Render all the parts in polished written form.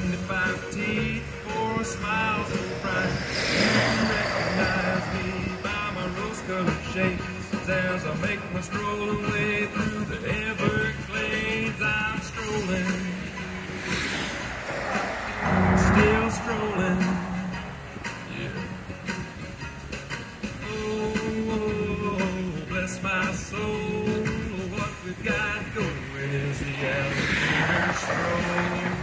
75 teeth for a smile so bright. You recognize me by my rose-colored shades as I make my stroll away through the Everglades. I'm strolling, still strolling. Yeah. Oh, bless my soul. What we've got going is the alligator stroll.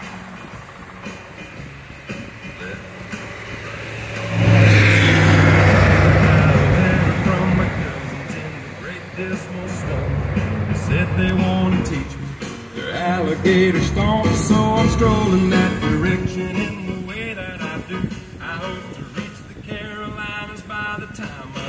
Dismal Stomp. They said they want to teach me their alligator stomp, so I'm strolling that direction in the way that I do. I hope to reach the Carolinas by the time